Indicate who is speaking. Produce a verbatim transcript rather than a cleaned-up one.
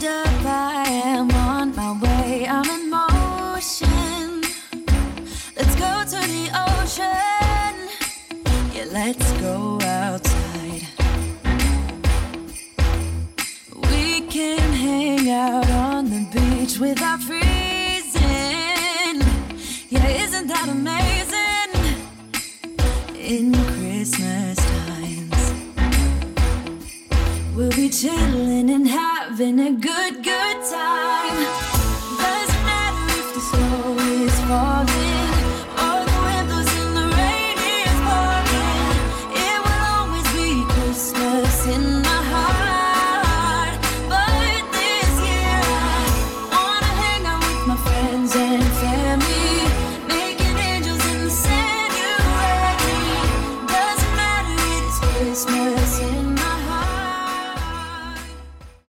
Speaker 1: up, I am on my way. I'm in motion. Let's go to the ocean. Yeah, let's go outside. We can hang out on the beach without freezing. Yeah, isn't that amazing? In Christmas times, we'll be chilling and having a good, good